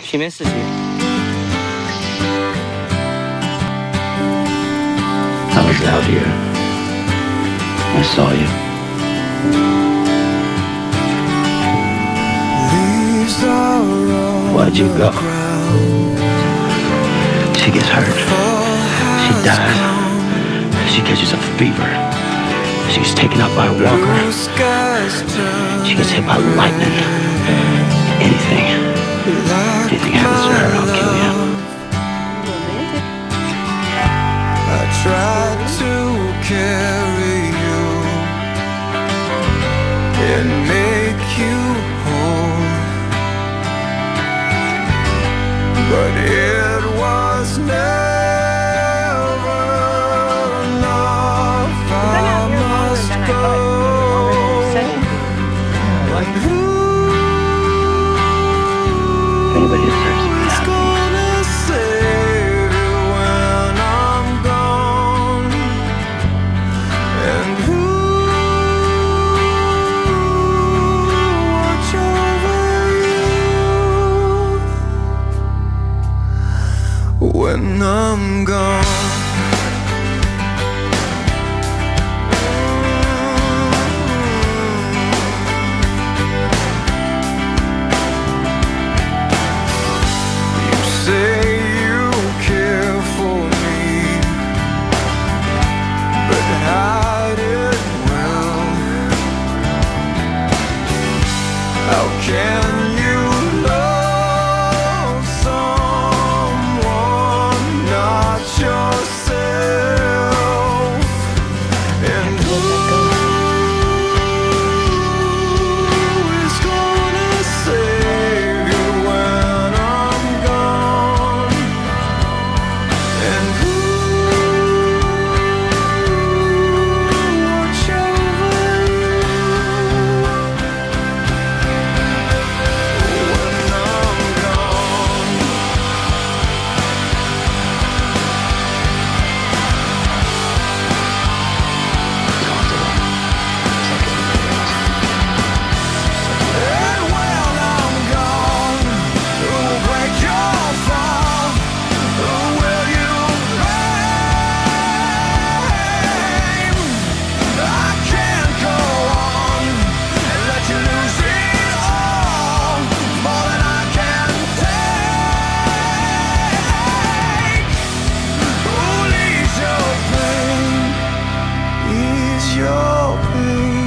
She misses you. I was out here. I saw you. Why'd you go? She gets hurt. She dies. She catches a fever. She's taken up by a walker. She gets hit by lightning. Anything happens to her, I'll kill you. I tried to carry you and make you whole, but it was never enough. I must go. Anybody deserves to be happy. When I'm gone, you say you care for me, but hide it well. How can you love someone not yourself? And who is gonna save you when I'm gone? And who watch over you when I'm gone? And when I'm gone, who'll break your fall? Who will you blame? I can't go on and let you lose it all, more than I can take. Who leaves your pain? Is your pain?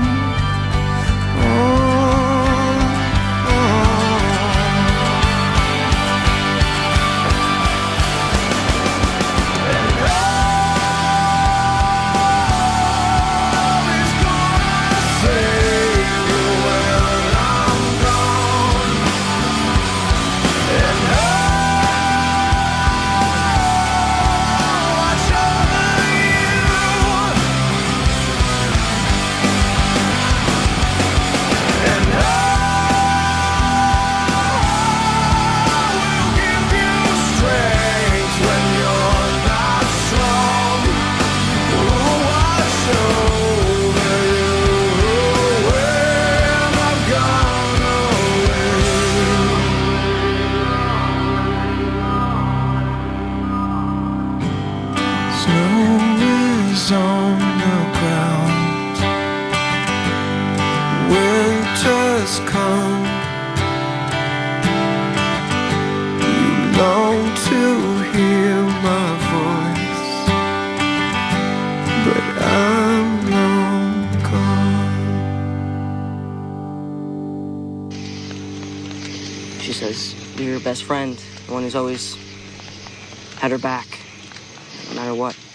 Snow is on the ground, winter's come. You long to hear my voice, but I'm long gone. She says you're your best friend, the one who's always had her back, no matter what.